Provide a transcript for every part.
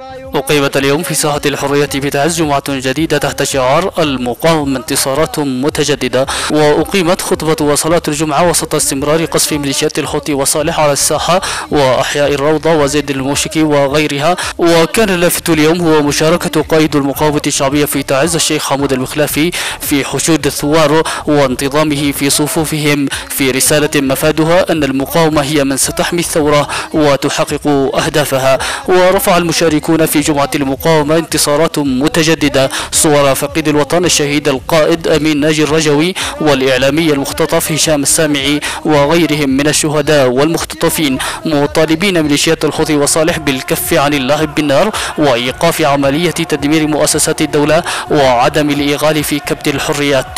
أقيمت اليوم في ساحة الحرية بتعز جمعة جديدة تحت شعار المقاومة انتصارات متجددة. وأقيمت خطبة وصلاة الجمعة وسط استمرار قصف ميليشيات الحوثي وصالح على الساحة وأحياء الروضة وزيد الموشكي وغيرها. وكان اللافت اليوم هو مشاركة قائد المقاومة الشعبية في تعز الشيخ حمود المخلافي في حشود الثوار وانتظامه في صفوفهم في رسالة مفادها أن المقاومة هي من ستحمي الثورة وتحقق أهدافها. ورفع المشاركون في جمعة المقاومة انتصارات متجددة صور فقيد الوطن الشهيد القائد أمين ناجي الرجوي والإعلامي المختطف هشام السامعي وغيرهم من الشهداء والمختطفين، مطالبين ميليشيات الحوثي وصالح بالكف عن اللهب بالنار وإيقاف عملية تدمير مؤسسات الدولة وعدم الإغال في كبت الحريات.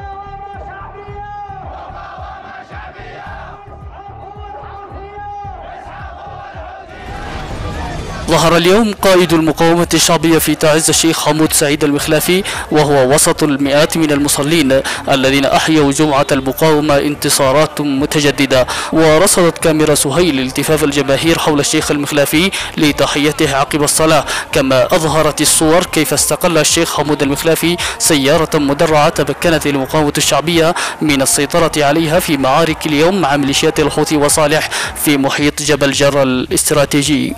ظهر اليوم قائد المقاومة الشعبية في تعز الشيخ حمود سعيد المخلافي وهو وسط المئات من المصلين الذين أحيوا جمعة المقاومة انتصارات متجددة. ورصدت كاميرا سهيل التفاف الجماهير حول الشيخ المخلافي لتحيته عقب الصلاة، كما أظهرت الصور كيف استقل الشيخ حمود المخلافي سيارة مدرعة تمكنت المقاومة الشعبية من السيطرة عليها في معارك اليوم مع ميليشيات الحوثي وصالح في محيط جبل جرة الاستراتيجي.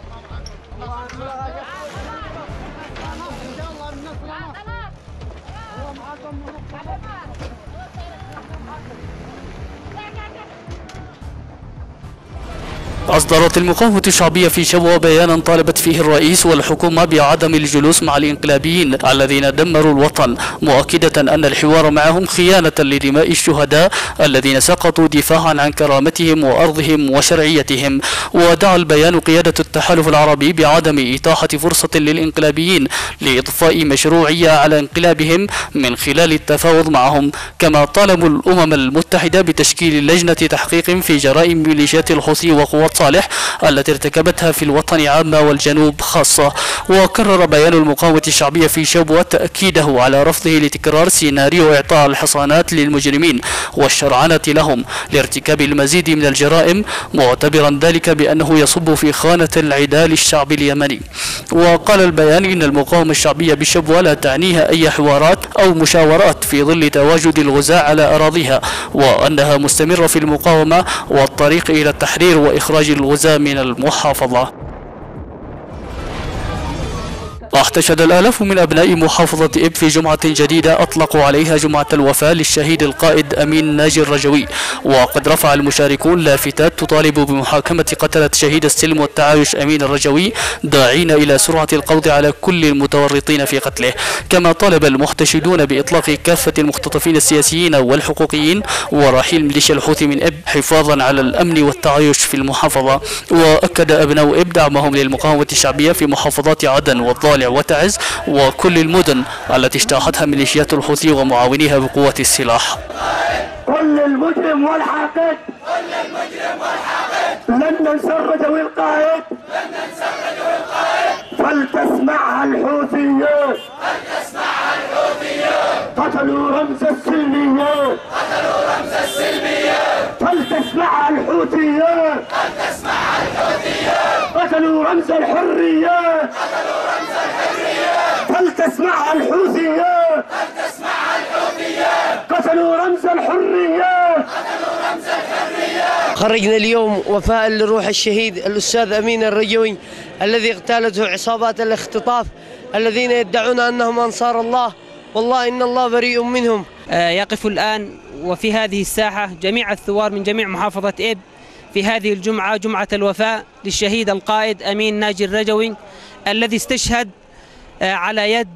أصدرت المقاومة الشعبية في شبوة بيانا طالبت فيه الرئيس والحكومة بعدم الجلوس مع الإنقلابيين الذين دمروا الوطن، مؤكدة أن الحوار معهم خيانة لدماء الشهداء الذين سقطوا دفاعا عن كرامتهم وأرضهم وشرعيتهم. ودعا البيان قيادة التحالف العربي بعدم إتاحة فرصة للإنقلابيين لإضفاء مشروعية على انقلابهم من خلال التفاوض معهم، كما طالبوا الأمم المتحدة بتشكيل لجنة تحقيق في جرائم ميليشيات الحوثي وقوات صالح التي ارتكبتها في الوطن عامة والجنوب خاصة. وكرر بيان المقاومة الشعبية في شبوة تأكيده على رفضه لتكرار سيناريو إعطاء الحصانات للمجرمين والشرعنة لهم لارتكاب المزيد من الجرائم، معتبرا ذلك بأنه يصب في خانة العداء للشعب اليمني. وقال البيان إن المقاومة الشعبية بشبوة لا تعنيها أي حوارات أو مشاورات في ظل تواجد الغزاة على أراضيها، وأنها مستمرة في المقاومة والطريق إلى التحرير وإخراج الغزاة من المحافظة. احتشد الآلاف من أبناء محافظة إب في جمعة جديدة أطلقوا عليها جمعة الوفاة للشهيد القائد أمين ناجي الرجوي. وقد رفع المشاركون لافتات تطالب بمحاكمة قتلة شهيد السلم والتعايش أمين الرجوي، داعين إلى سرعة القبض على كل المتورطين في قتله. كما طالب المحتشدون بإطلاق كافة المختطفين السياسيين والحقوقيين ورحيل ميليشيا الحوثي من إب حفاظا على الأمن والتعايش في المحافظة. وأكد أبناء إب دعمهم للمقاومة الشعبية في محافظات عدن والضالع وتعز وكل المدن التي اجتاحتها ميليشيات الحوثي ومعاونيها بقوة السلاح. كل المجرم والحاقد لن ننسى الرجوي القائد فلتسمعها الحوثيون قتلوا رمز السلمية فلتسمعها الحوثيون قتلوا رمز الحرية فلتسمعها الحوثيون قتلوا رمز الحرية. خرجنا اليوم وفاء لروح الشهيد الأستاذ أمين الرجوي الذي اغتالته عصابات الاختطاف الذين يدعون أنهم أنصار الله، والله إن الله بريء منهم. يقف الآن وفي هذه الساحة جميع الثوار من جميع محافظة إب في هذه الجمعة، جمعة الوفاء للشهيد القائد أمين ناجي الرجوي الذي استشهد على يد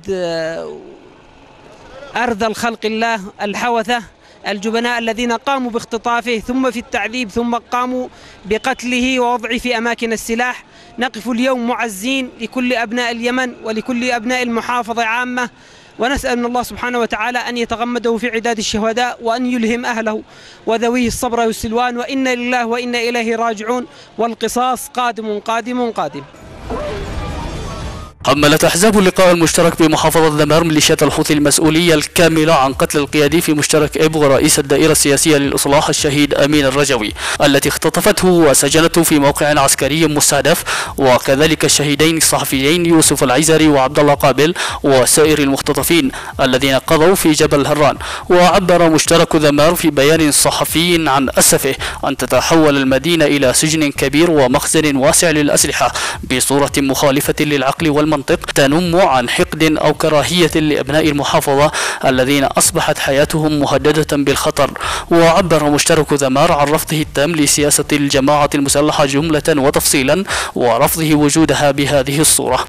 أرذل خلق الله الحوثة الجبناء الذين قاموا باختطافه ثم في التعذيب ثم قاموا بقتله ووضعه في أماكن السلاح. نقف اليوم معزين لكل أبناء اليمن ولكل أبناء المحافظة عامة، ونسأل من الله سبحانه وتعالى أن يتغمده في عداد الشهداء وأن يلهم أهله وذويه الصبر والسلوان، وإنا لله وإنا إليه راجعون، والقصاص قادم قادم قادم. حملت أحزاب اللقاء المشترك بمحافظة ذمار ميليشيات الحوثي المسؤولية الكاملة عن قتل القيادي في مشترك إب ورئيس الدائرة السياسية للإصلاح الشهيد أمين الرجوي التي اختطفته وسجنته في موقع عسكري مستهدف، وكذلك الشهيدين الصحفيين يوسف العيزري وعبد الله قابل وسائر المختطفين الذين قضوا في جبل الهران. وعبر مشترك ذمار في بيان صحفي عن أسفه أن تتحول المدينة إلى سجن كبير ومخزن واسع للأسلحة بصورة مخالفة للعقل والمنطق تنم عن حقد أو كراهية لأبناء المحافظة الذين أصبحت حياتهم مهددة بالخطر. وعبر مشترك ذمار عن رفضه التام لسياسة الجماعة المسلحة جملة وتفصيلا ورفضه وجودها بهذه الصورة.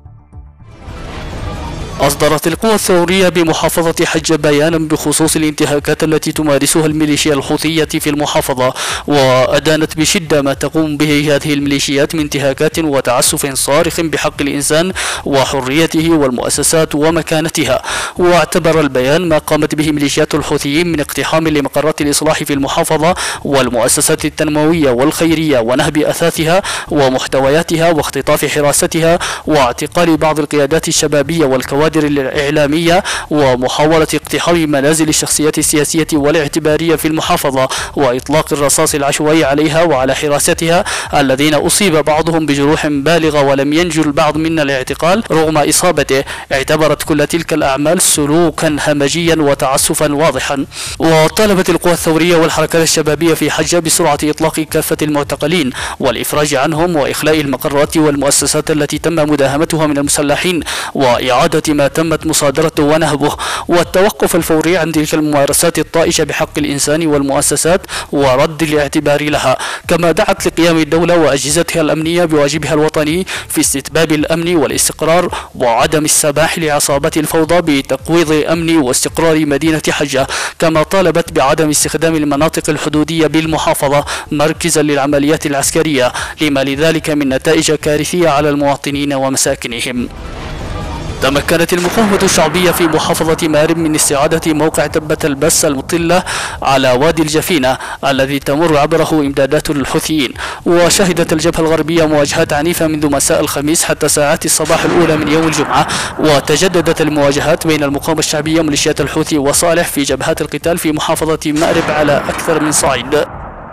أصدرت القوى الثورية بمحافظة حجة بيانا بخصوص الانتهاكات التي تمارسها الميليشيا الحوثية في المحافظة، وأدانت بشدة ما تقوم به هذه الميليشيات من انتهاكات وتعسف صارخ بحق الإنسان وحريته والمؤسسات ومكانتها. واعتبر البيان ما قامت به ميليشيات الحوثيين من اقتحام لمقرات الإصلاح في المحافظة والمؤسسات التنموية والخيرية ونهب أثاثها ومحتوياتها واختطاف حراستها واعتقال بعض القيادات الشبابية والكوادر الإعلامية ومحاولة اقتحام منازل الشخصيات السياسية والاعتبارية في المحافظة وإطلاق الرصاص العشوائي عليها وعلى حراستها الذين أصيب بعضهم بجروح بالغة ولم ينجو البعض من الاعتقال رغم إصابته. اعتبرت كل تلك الأعمال سلوكا همجيا وتعسفا واضحا. وطالبت القوى الثورية والحركات الشبابية في حجة بسرعة إطلاق كافة المعتقلين والإفراج عنهم وإخلاء المقرات والمؤسسات التي تم مداهمتها من المسلحين وإعادة ما تمت مصادرته ونهبه والتوقف الفوري عن تلك الممارسات الطائشة بحق الإنسان والمؤسسات ورد الاعتبار لها. كما دعت لقيام الدولة وأجهزتها الأمنية بواجبها الوطني في استتباب الأمن والاستقرار وعدم السماح لعصابات الفوضى بتقويض أمن واستقرار مدينة حجة. كما طالبت بعدم استخدام المناطق الحدودية بالمحافظة مركزا للعمليات العسكرية لما لذلك من نتائج كارثية على المواطنين ومساكنهم. تمكنت المقاومة الشعبية في محافظة مارب من استعادة موقع تبة البس المطلة على وادي الجفينة الذي تمر عبره إمدادات الحوثيين. وشهدت الجبهة الغربية مواجهات عنيفة منذ مساء الخميس حتى ساعات الصباح الأولى من يوم الجمعة، وتجددت المواجهات بين المقاومة الشعبية وميليشيات الحوثي وصالح في جبهات القتال في محافظة مارب على أكثر من صعيد.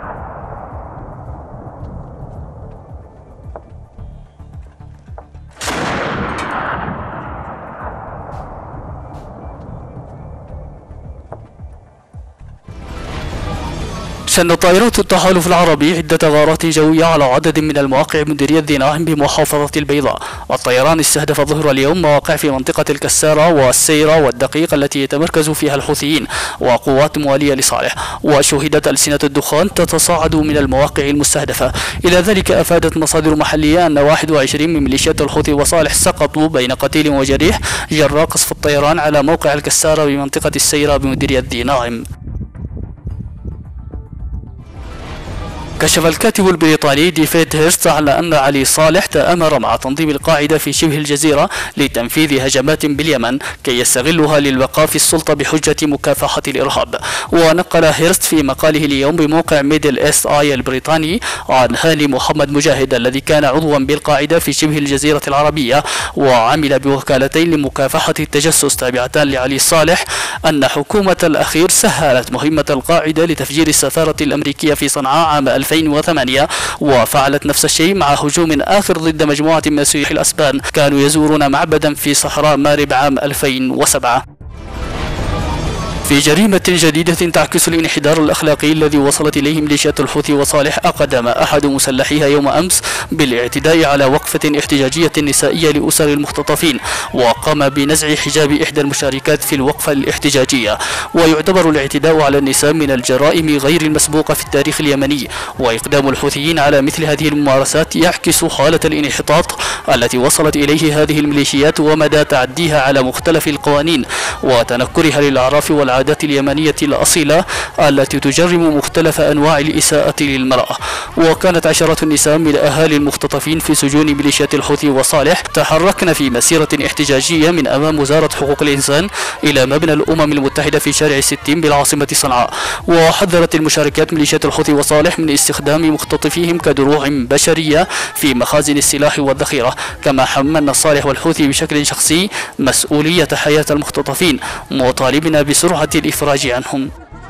شن طائرات التحالف العربي عدة غارات جوية على عدد من المواقع مديرية ذي ناعم بمحافظة البيضاء. الطيران استهدف ظهر اليوم مواقع في منطقة الكسارة والسيرة والدقيق التي يتمركز فيها الحوثيين وقوات موالية لصالح، وشهدت ألسنة الدخان تتصاعد من المواقع المستهدفة. إلى ذلك أفادت مصادر محلية أن 21 من ميليشيات الحوثي وصالح سقطوا بين قتيل وجريح جراء قصف الطيران على موقع الكسارة بمنطقة السيرة بمديرية ذي ناعم. كشف الكاتب البريطاني ديفيد هيرست على أن علي صالح تآمر مع تنظيم القاعدة في شبه الجزيرة لتنفيذ هجمات باليمن كي يستغلها للبقاء في السلطة بحجة مكافحة الإرهاب. ونقل هيرست في مقاله اليوم بموقع ميدل إيست آي البريطاني عن هاني محمد مجاهد الذي كان عضوا بالقاعدة في شبه الجزيرة العربية وعمل بوكالتين لمكافحة التجسس تابعتان لعلي صالح أن حكومة الأخير سهلت مهمة القاعدة لتفجير السفارة الأمريكية في صنعاء عام 2008 وفعلت نفس الشيء مع هجوم آخر ضد مجموعة من سياح الأسبان كانوا يزورون معبدا في صحراء مارب عام 2007. في جريمة جديدة تعكس الانحدار الأخلاقي الذي وصلت إليه ميليشيات الحوثي وصالح، أقدم أحد مسلحيها يوم أمس بالاعتداء على وقفة احتجاجية نسائية لأسر المختطفين وقام بنزع حجاب إحدى المشاركات في الوقفة الاحتجاجية. ويعتبر الاعتداء على النساء من الجرائم غير المسبوقة في التاريخ اليمني، وإقدام الحوثيين على مثل هذه الممارسات يعكس حالة الانحطاط التي وصلت إليه هذه الميليشيات ومدى تعديها على مختلف القوانين وتنكرها للأعراف والعادات والعادات اليمنية الأصيلة التي تجرم مختلف أنواع الإساءة للمرأة. وكانت عشرات النساء من أهالي المختطفين في سجون ميليشيات الحوثي وصالح تحركن في مسيرة احتجاجية من أمام وزارة حقوق الإنسان إلى مبنى الأمم المتحدة في شارع 60 بالعاصمة صنعاء. وحذرت المشاركات ميليشيات الحوثي وصالح من استخدام مختطفيهم كدروع بشرية في مخازن السلاح والذخيرة، كما حملنا صالح والحوثي بشكل شخصي مسؤولية حياة المختطفين، مطالبنا بسرعة الإفراج عنهم.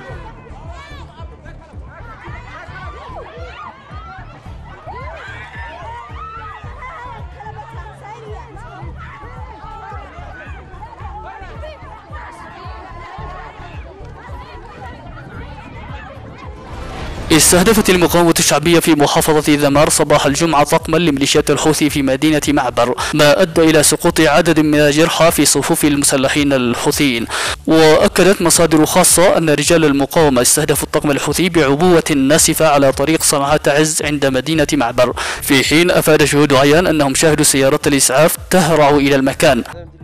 استهدفت المقاومة الشعبية في محافظة ذمار صباح الجمعة طقما لميليشيات الحوثي في مدينة معبر، ما أدى إلى سقوط عدد من الجرحى في صفوف المسلحين الحوثيين. وأكدت مصادر خاصة أن رجال المقاومة استهدفوا الطقم الحوثي بعبوة ناسفة على طريق صنعاء تعز عند مدينة معبر، في حين أفاد شهود عيان أنهم شاهدوا سيارات الإسعاف تهرع إلى المكان.